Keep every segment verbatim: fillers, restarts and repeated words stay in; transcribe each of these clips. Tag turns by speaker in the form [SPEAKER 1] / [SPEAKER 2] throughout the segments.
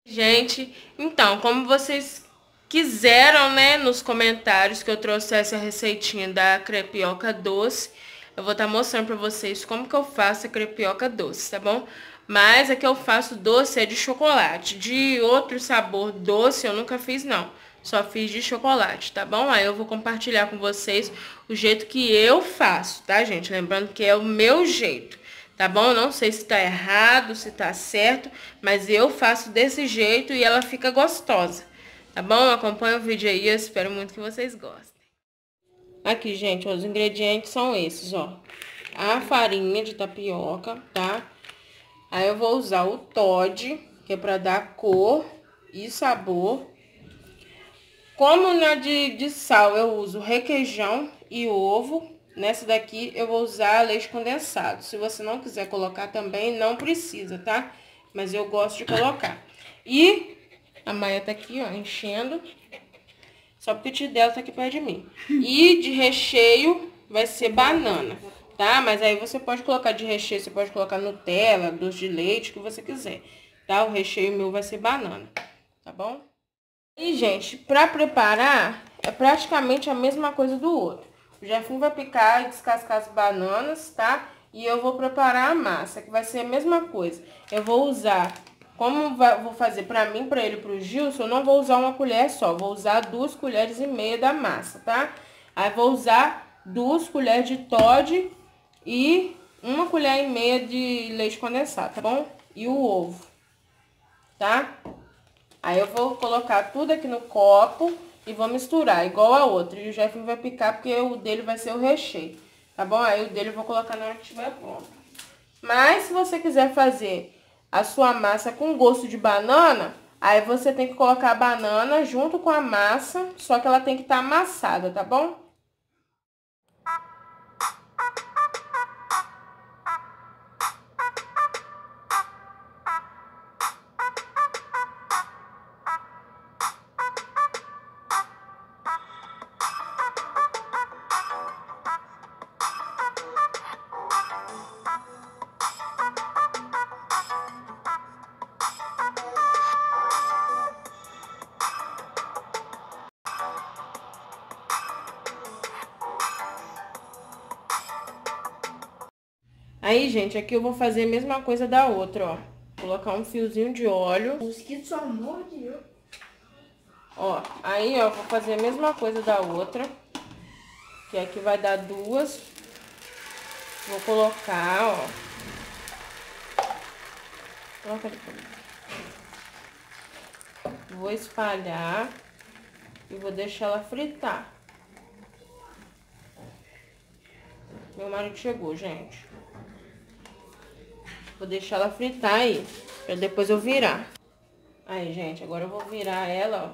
[SPEAKER 1] Gente, então, como vocês quiseram, né, nos comentários que eu trouxesse a receitinha da crepioca doce, eu vou estar mostrando pra vocês como que eu faço a crepioca doce, tá bom? Mas a que eu faço doce é de chocolate. De outro sabor doce eu nunca fiz, não. Só fiz de chocolate, tá bom? Aí eu vou compartilhar com vocês o jeito que eu faço, tá, gente? Lembrando que é o meu jeito. Tá bom? Não sei se tá errado, se tá certo, mas eu faço desse jeito e ela fica gostosa. Tá bom? Acompanha o vídeo aí, eu espero muito que vocês gostem. Aqui, gente, os ingredientes são esses, ó. A farinha de tapioca, tá? Aí eu vou usar o Toddy, que é pra dar cor e sabor. Como na de, de sal eu uso requeijão e ovo, nessa daqui eu vou usar leite condensado. Se você não quiser colocar também, não precisa, tá? Mas eu gosto de colocar. E a Maia tá aqui, ó, enchendo. Só porque o tio dela tá aqui perto de mim. E de recheio vai ser banana, tá? Mas aí você pode colocar de recheio, você pode colocar Nutella, doce de leite, o que você quiser, tá? O recheio meu vai ser banana, tá bom? E, gente, pra preparar, é praticamente a mesma coisa do outro. O Jefinho vai picar e descascar as bananas, tá? E eu vou preparar a massa, que vai ser a mesma coisa. Eu vou usar, como vai, vou fazer pra mim, pra ele e pro Gilson, eu não vou usar uma colher só. Vou usar duas colheres e meia da massa, tá? Aí vou usar duas colheres de Toddy e uma colher e meia de leite condensado, tá bom? E o ovo, tá? Aí eu vou colocar tudo aqui no copo e vou misturar, igual a outra. E o Jefinho vai picar porque o dele vai ser o recheio, tá bom? Aí o dele eu vou colocar na hora que estiver pronto. Mas se você quiser fazer a sua massa com gosto de banana, aí você tem que colocar a banana junto com a massa, só que ela tem que estar amassada, tá bom? Aí, gente, aqui eu vou fazer a mesma coisa da outra, ó. Colocar um fiozinho de óleo.
[SPEAKER 2] Mosquito só morde, viu?
[SPEAKER 1] Ó, aí, ó, vou fazer a mesma coisa da outra. Que aqui vai dar duas. Vou colocar, ó. Coloca ali pra mim. Vou espalhar. E vou deixar ela fritar. Meu marido chegou, gente. Vou deixar ela fritar aí, pra depois eu virar. Aí, gente, agora eu vou virar ela, ó.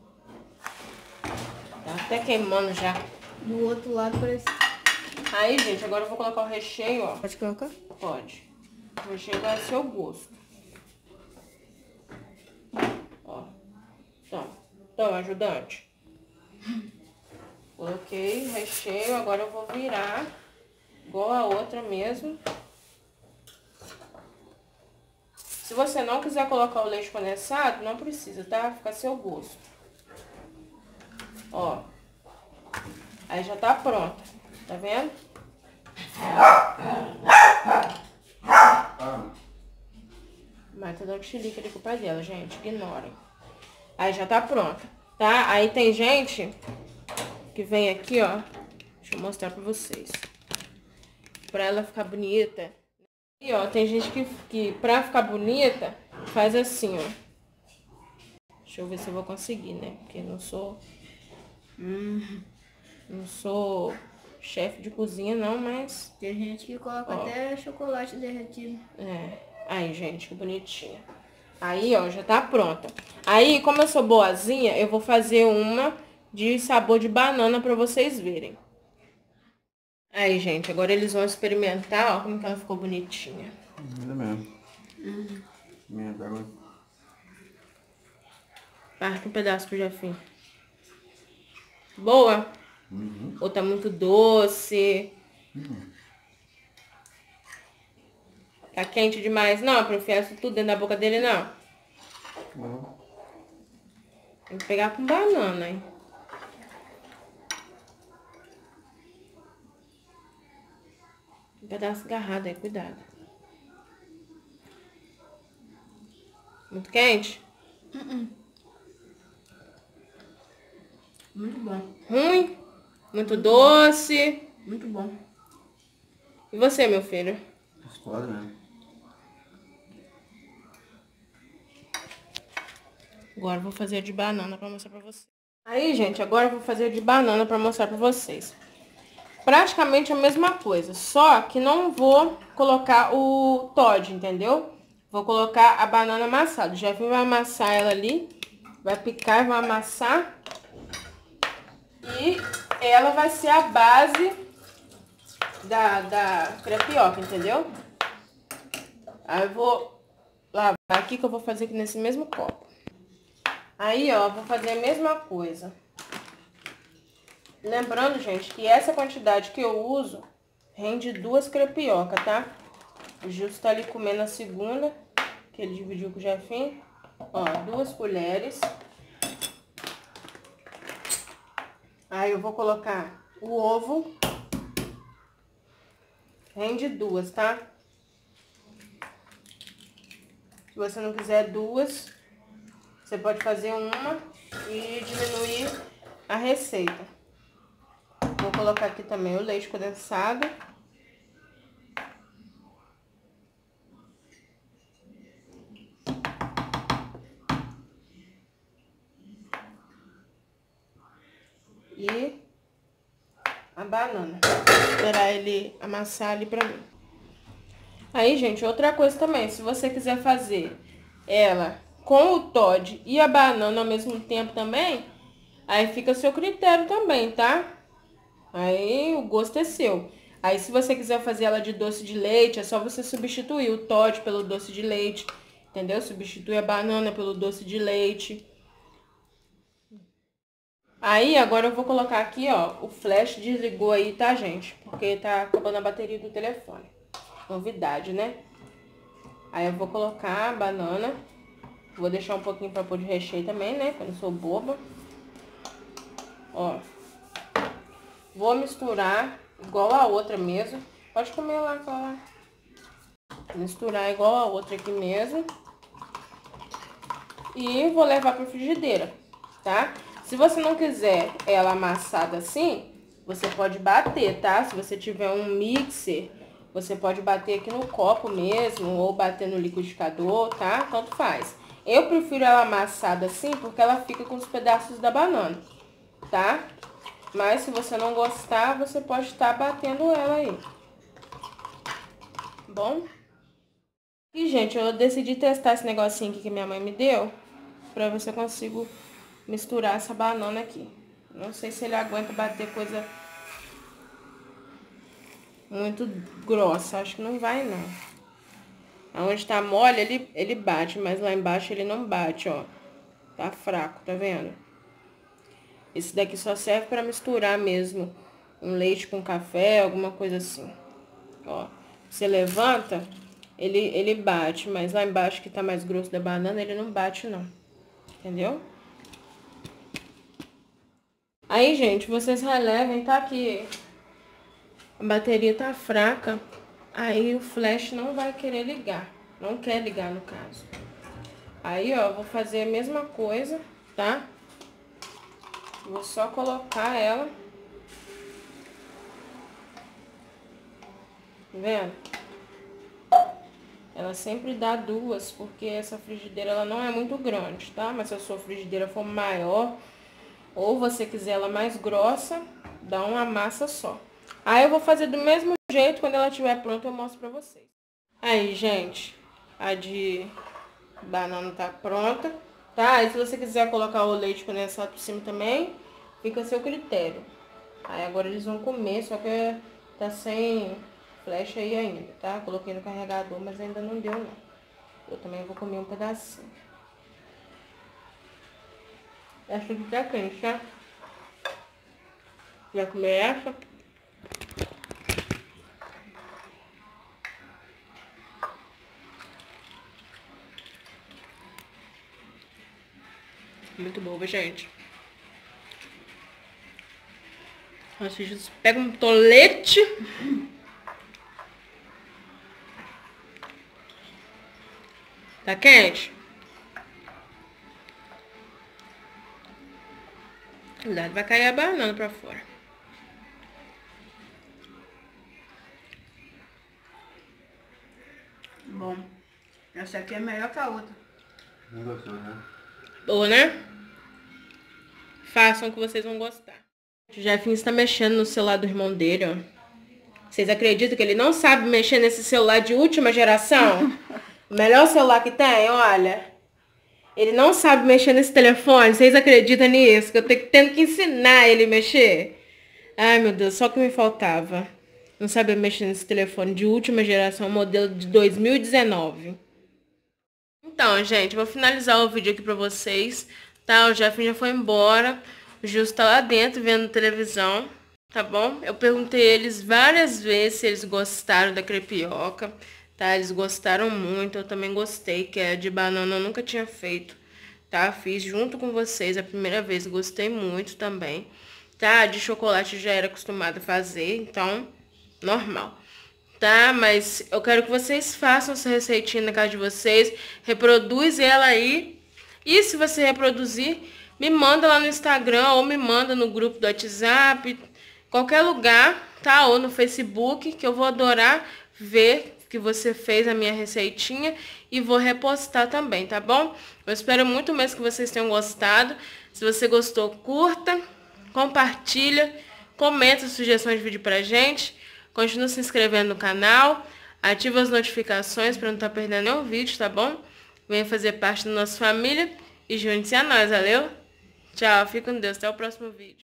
[SPEAKER 1] Tá até queimando já.
[SPEAKER 2] Do outro lado parece...
[SPEAKER 1] Aí, gente, agora eu vou colocar o recheio, ó.
[SPEAKER 2] Pode colocar?
[SPEAKER 1] Pode. O recheio vai ser o gosto. Ó. Toma. Toma, ajudante. Coloquei o recheio, agora eu vou virar. Igual a outra mesmo. Se você não quiser colocar o leite condensado, não precisa, tá? Fica a seu gosto. Ó. Aí já tá pronta. Tá vendo? Mas tá dando xilique ali com o pai dela, gente. Ignorem. Aí já tá pronta, tá? Aí tem gente que vem aqui, ó. Deixa eu mostrar pra vocês. Pra ela ficar bonita. E ó, tem gente que, que pra ficar bonita, faz assim, ó. Deixa eu ver se eu vou conseguir, né? Porque não sou... Hum, não sou chefe de cozinha, não, mas...
[SPEAKER 2] Tem gente que coloca ó, até chocolate derretido.
[SPEAKER 1] É. Aí, gente, que bonitinha. Aí, ó, já tá pronta. Aí, como eu sou boazinha, eu vou fazer uma de sabor de banana pra vocês verem. Aí, gente, agora eles vão experimentar, ó, como que ela ficou bonitinha.
[SPEAKER 3] É mesmo. Uhum. Minha água.
[SPEAKER 1] Parte um pedaço pro Jefinho. Boa?
[SPEAKER 3] Uhum.
[SPEAKER 1] Ou tá muito doce? Uhum. Tá quente demais? Não, pra enfiar isso tudo dentro da boca dele, não.
[SPEAKER 3] Uhum.
[SPEAKER 1] Tem que pegar com banana, hein? Um pedaço agarrado aí, cuidado. Muito quente?
[SPEAKER 2] Uh-uh. Muito bom.
[SPEAKER 1] Ruim? Muito doce?
[SPEAKER 2] Muito bom.
[SPEAKER 1] E você, meu filho?
[SPEAKER 3] Gostosa mesmo.
[SPEAKER 1] Agora eu vou fazer de banana pra mostrar pra vocês. Aí, gente, agora eu vou fazer de banana pra mostrar pra vocês. Praticamente a mesma coisa, só que não vou colocar o Toddy, entendeu? Vou colocar a banana amassada. Já vi, vai amassar ela ali, vai picar e vai amassar. E ela vai ser a base da, da crepioca, entendeu? Aí eu vou lavar aqui, que eu vou fazer aqui nesse mesmo copo. Aí, ó, vou fazer a mesma coisa. Lembrando, gente, que essa quantidade que eu uso rende duas crepiocas, tá? O Gilson tá ali comendo a segunda, que ele dividiu com o Jefinho. Ó, duas colheres. Aí eu vou colocar o ovo. Rende duas, tá? Se você não quiser duas, você pode fazer uma e diminuir a receita. Vou colocar aqui também o leite condensado. E a banana. Vou esperar ele amassar ali pra mim. Aí, gente, outra coisa também. Se você quiser fazer ela com o Toddy e a banana ao mesmo tempo também, aí fica a seu critério também, tá? Aí o gosto é seu. Aí se você quiser fazer ela de doce de leite, é só você substituir o Toddy pelo doce de leite, entendeu? Substituir a banana pelo doce de leite. Aí agora eu vou colocar aqui, ó, o flash desligou aí, tá, gente? Porque tá acabando a bateria do telefone. Novidade, né? Aí eu vou colocar a banana. Vou deixar um pouquinho pra pôr de recheio também, né? Porque eu não sou boba. Ó. Vou misturar igual a outra mesmo. Pode comer lá, lá. Misturar igual a outra aqui mesmo. E vou levar pra frigideira, tá? Se você não quiser ela amassada assim, você pode bater, tá? Se você tiver um mixer, você pode bater aqui no copo mesmo, ou bater no liquidificador, tá? Tanto faz. Eu prefiro ela amassada assim, porque ela fica com os pedaços da banana, tá? Mas se você não gostar, você pode estar batendo ela aí. Bom? E, gente, eu decidi testar esse negocinho aqui que minha mãe me deu, pra ver se eu consigo misturar essa banana aqui. Não sei se ele aguenta bater coisa muito grossa. Acho que não vai, não. Onde tá mole, ele, ele bate, mas lá embaixo ele não bate, ó. Tá fraco, tá vendo? Esse daqui só serve pra misturar mesmo um leite com café, alguma coisa assim. Ó, você levanta, ele, ele bate, mas lá embaixo que tá mais grosso da banana, ele não bate, não. Entendeu? Aí, gente, vocês relevem, tá? Que a bateria tá fraca, aí o flash não vai querer ligar. Não quer ligar, no caso. Aí, ó, vou fazer a mesma coisa, tá? Vou só colocar ela. Tá vendo? Ela sempre dá duas, porque essa frigideira ela não é muito grande, tá? Mas se a sua frigideira for maior, ou você quiser ela mais grossa, dá uma massa só. Aí eu vou fazer do mesmo jeito, quando ela estiver pronta eu mostro pra vocês. Aí, gente, a de banana tá pronta, tá? Aí se você quiser colocar o leite condensado por cima também, fica a seu critério. Aí agora eles vão comer, só que tá sem flecha aí ainda, tá? Coloquei no carregador, mas ainda não deu, não. Eu também vou comer um pedacinho. Essa aqui tá quente, tá? Vai comer essa? Muito boa, gente. Nossa, Jesus, pega um tolete. Tá quente? Cuidado, vai cair a banana pra fora.
[SPEAKER 2] Bom. Essa aqui é melhor que a outra.
[SPEAKER 3] Não gostou, né?
[SPEAKER 1] Boa, né? Façam que vocês vão gostar. O Jefinho está mexendo no celular do irmão dele, ó. Vocês acreditam que ele não sabe mexer nesse celular de última geração? O melhor celular que tem, olha. Ele não sabe mexer nesse telefone. Vocês acreditam nisso? Que eu tenho tendo que ensinar ele a mexer? Ai, meu Deus, só o que me faltava. Não saber mexer nesse telefone de última geração, modelo de dois mil e dezenove. Então, gente, vou finalizar o vídeo aqui pra vocês. Tá, o Jefinho já foi embora. O Justo tá lá dentro vendo televisão. Tá bom? Eu perguntei eles várias vezes se eles gostaram da crepioca. Tá? Eles gostaram muito. Eu também gostei, que é de banana eu nunca tinha feito. Tá? Fiz junto com vocês a primeira vez. Gostei muito também. Tá? De chocolate eu já era acostumada a fazer. Então, normal. Tá? Mas eu quero que vocês façam essa receitinha na casa de vocês. Reproduz ela aí. E se você reproduzir, me manda lá no Instagram ou me manda no grupo do WhatsApp. Qualquer lugar, tá? Ou no Facebook, que eu vou adorar ver que você fez a minha receitinha e vou repostar também, tá bom? Eu espero muito mesmo que vocês tenham gostado. Se você gostou, curta, compartilha, comenta sugestões de vídeo pra gente. Continua se inscrevendo no canal, ativa as notificações para não estar perdendo nenhum vídeo, tá bom? Venha fazer parte da nossa família e junte-se a nós, valeu? Tchau, fique com Deus, até o próximo vídeo.